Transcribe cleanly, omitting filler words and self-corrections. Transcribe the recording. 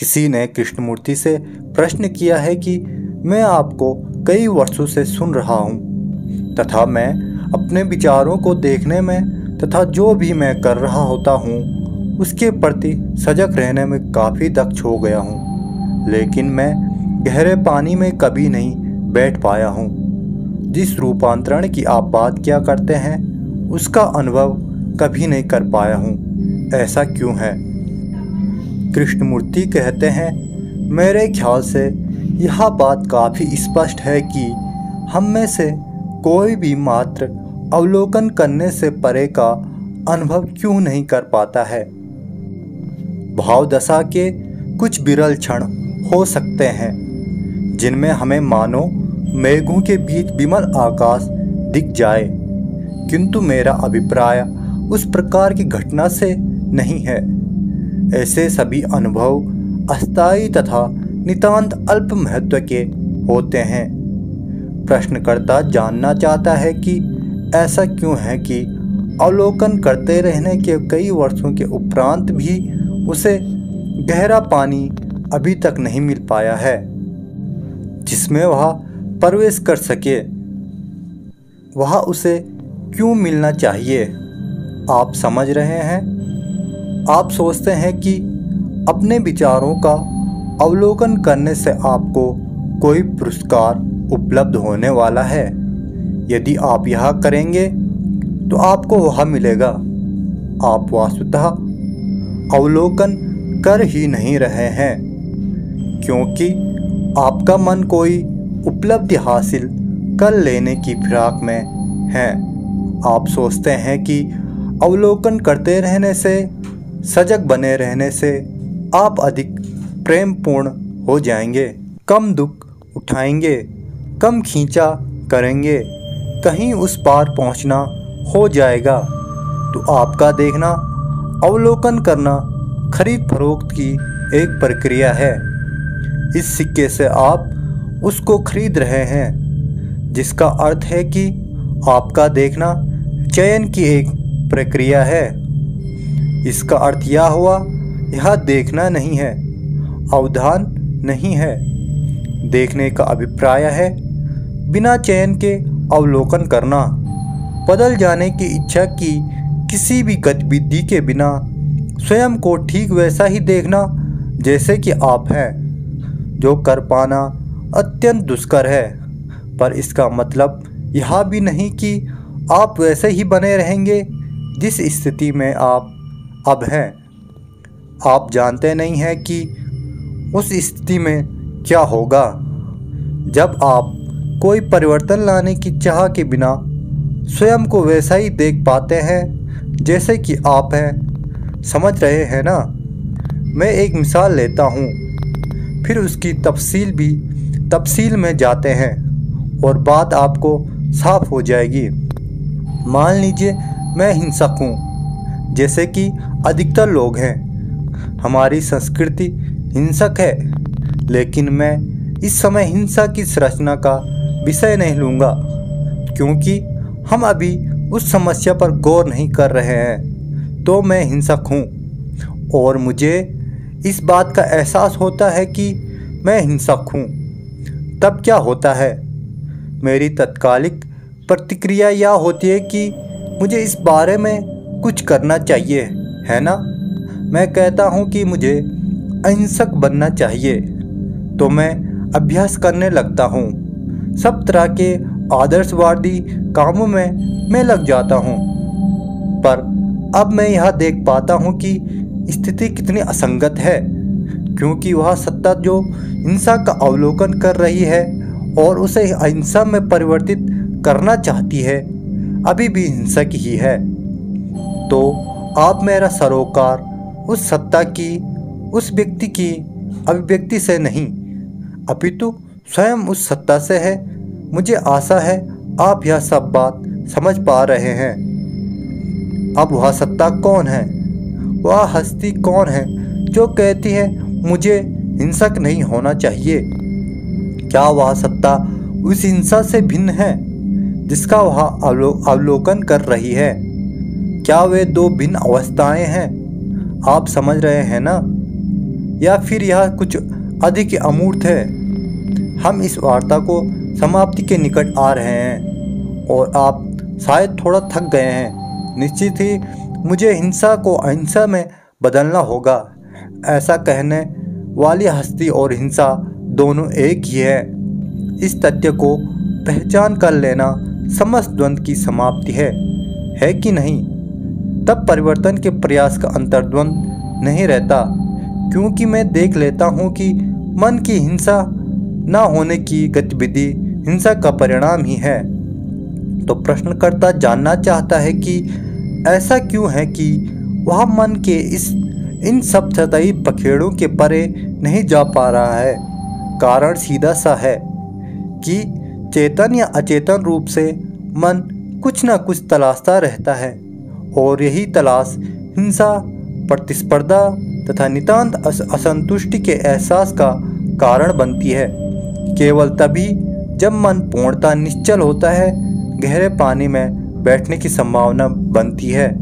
किसी ने कृष्णमूर्ति से प्रश्न किया है कि मैं आपको कई वर्षों से सुन रहा हूँ तथा मैं अपने विचारों को देखने में तथा जो भी मैं कर रहा होता हूँ उसके प्रति सजग रहने में काफ़ी दक्ष हो गया हूँ, लेकिन मैं गहरे पानी में कभी नहीं बैठ पाया हूँ। जिस रूपांतरण की आप बात किया करते हैं उसका अनुभव कभी नहीं कर पाया हूँ, ऐसा क्यों है? कृष्णमूर्ति कहते हैं, मेरे ख्याल से यह बात काफ़ी स्पष्ट है कि हम में से कोई भी मात्र अवलोकन करने से परे का अनुभव क्यों नहीं कर पाता है। भाव दशा के कुछ विरल क्षण हो सकते हैं जिनमें हमें मानो मेघों के बीच विमल आकाश दिख जाए, किंतु मेरा अभिप्राय उस प्रकार की घटना से नहीं है। ऐसे सभी अनुभव अस्थायी तथा नितांत अल्प महत्व के होते हैं। प्रश्नकर्ता जानना चाहता है कि ऐसा क्यों है कि अवलोकन करते रहने के कई वर्षों के उपरांत भी उसे गहरा पानी अभी तक नहीं मिल पाया है जिसमें वह प्रवेश कर सके। वह उसे क्यों मिलना चाहिए? आप समझ रहे हैं? आप सोचते हैं कि अपने विचारों का अवलोकन करने से आपको कोई पुरस्कार उपलब्ध होने वाला है। यदि आप यह करेंगे तो आपको वह मिलेगा। आप वस्तुतः अवलोकन कर ही नहीं रहे हैं, क्योंकि आपका मन कोई उपलब्धि हासिल कर लेने की फिराक में है। आप सोचते हैं कि अवलोकन करते रहने से, सजग बने रहने से आप अधिक प्रेमपूर्ण हो जाएंगे, कम दुख उठाएंगे, कम खींचा करेंगे, कहीं उस पार पहुंचना हो जाएगा। तो आपका देखना, अवलोकन करना खरीद फरोख्त की एक प्रक्रिया है। इस सिक्के से आप उसको खरीद रहे हैं, जिसका अर्थ है कि आपका देखना चयन की एक प्रक्रिया है। इसका अर्थ यह हुआ, यह देखना नहीं है, अवधान नहीं है। देखने का अभिप्राय है बिना चयन के अवलोकन करना, बदल जाने की इच्छा की किसी भी गतिविधि के बिना स्वयं को ठीक वैसा ही देखना जैसे कि आप हैं, जो कर पाना अत्यंत दुष्कर है। पर इसका मतलब यह भी नहीं कि आप वैसे ही बने रहेंगे जिस स्थिति में आप अब हैं। आप जानते नहीं हैं कि उस स्थिति में क्या होगा जब आप कोई परिवर्तन लाने की चाह के बिना स्वयं को वैसा ही देख पाते हैं जैसे कि आप हैं। समझ रहे हैं ना? मैं एक मिसाल लेता हूँ, फिर उसकी तफसील में जाते हैं और बात आपको साफ हो जाएगी। मान लीजिए मैं हिंसक हूँ, जैसे कि अधिकतर लोग हैं। हमारी संस्कृति हिंसक है, लेकिन मैं इस समय हिंसा की संरचना का विषय नहीं लूँगा, क्योंकि हम अभी उस समस्या पर गौर नहीं कर रहे हैं। तो मैं हिंसक हूँ और मुझे इस बात का एहसास होता है कि मैं हिंसक हूँ। तब क्या होता है? मेरी तत्कालिक प्रतिक्रिया यह होती है कि मुझे इस बारे में कुछ करना चाहिए, है ना? मैं कहता हूँ कि मुझे अहिंसक बनना चाहिए, तो मैं अभ्यास करने लगता हूँ। सब तरह के आदर्शवादी कामों में मैं लग जाता हूँ। पर अब मैं यह देख पाता हूँ कि स्थिति कितनी असंगत है, क्योंकि वह सत्ता जो हिंसा का अवलोकन कर रही है और उसे अहिंसा में परिवर्तित करना चाहती है, अभी भी हिंसक ही है। तो आप मेरा सरोकार उस सत्ता की, उस व्यक्ति की अभिव्यक्ति से नहीं, अपितु स्वयं उस सत्ता से है। मुझे आशा है आप यह सब बात समझ पा रहे हैं। अब वह सत्ता कौन है? वह हस्ती कौन है जो कहती है मुझे हिंसक नहीं होना चाहिए? क्या वह सत्ता उस हिंसा से भिन्न है जिसका वह अवलोकन कर रही है? क्या वे दो भिन्न अवस्थाएं हैं? आप समझ रहे हैं ना? या फिर यह कुछ अधिक अमूर्त है? हम इस वार्ता को समाप्ति के निकट आ रहे हैं और आप शायद थोड़ा थक गए हैं। निश्चित ही मुझे हिंसा को अहिंसा में बदलना होगा। ऐसा कहने वाली हस्ती और हिंसा दोनों एक ही है। इस तथ्य को पहचान कर लेना समस्त द्वंद्व की समाप्ति है कि नहीं? तब परिवर्तन के प्रयास का अंतर्द्वंद नहीं रहता, क्योंकि मैं देख लेता हूँ कि मन की हिंसा न होने की गतिविधि हिंसा का परिणाम ही है। तो प्रश्नकर्ता जानना चाहता है कि ऐसा क्यों है कि वह मन के इन सब सतही पखेड़ों के परे नहीं जा पा रहा है। कारण सीधा सा है कि चेतन या अचेतन रूप से मन कुछ न कुछ तलाशता रहता है और यही तलाश हिंसा, प्रतिस्पर्धा तथा नितांत असंतुष्टि के एहसास का कारण बनती है। केवल तभी जब मन पूर्णतः निश्चल होता है, गहरे पानी में बैठने की संभावना बनती है।